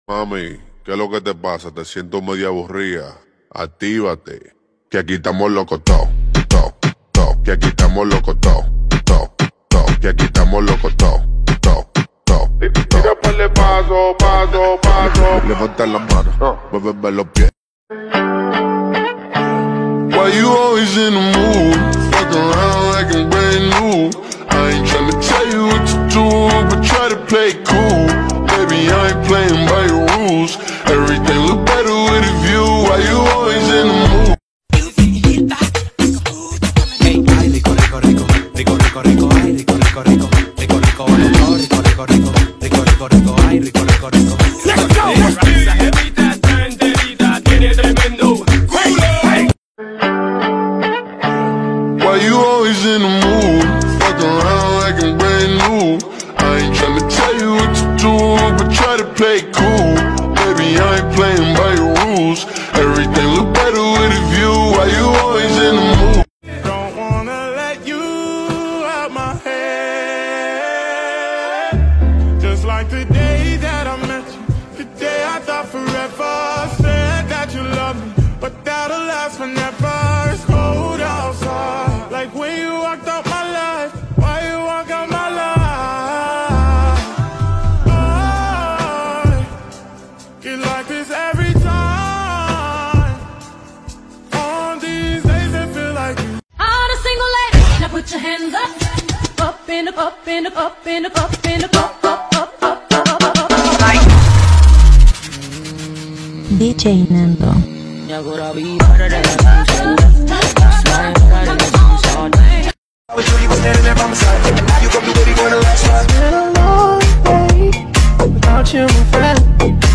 Mami, ¿qué es lo que te pasa? Te siento medio aburrida. Actívate, que aquí estamos locos todos, que aquí estamos locos todos, que aquí estamos locos todos, Tira par de paso. Levanta la mano, muéveme los pies. Why you always in the mood? Fuck around like I'm brand new. I ain't tryna tell you what to do, but try to play cool. Baby, I ain't playing by your rules. Everything look better with a view. Why you always in the mood? Hey, ay, rico, rico, rico, rico, rico, rico, ay, rico, rico, rico, rico, rico, rico, rico, rico, rico, rico, rico, ay, rico, rico, rico. Let's go. Esa jevita está enterita, tiene tremendo culo. Why you always in the mood? Fuck around like I'm brand new. I ain't tryna tell you what to do, but try to play cool. Baby, I ain't playing by your rules. Everything look better with a view. Why you always in the mood? Don't wanna let you out my head. Just like the day that I met you, the day I thought forever. Said that you love me, but that'll last forever. It's cold outside, like when you walked out my life. Why you walk out my life? I get like this every time. On these days that feel like you. On a single leg, now put your hands up. Up in the up in the up in the up in the up. DJ Nando. Y agora vi para la canción. It's been a long day without you, my friend.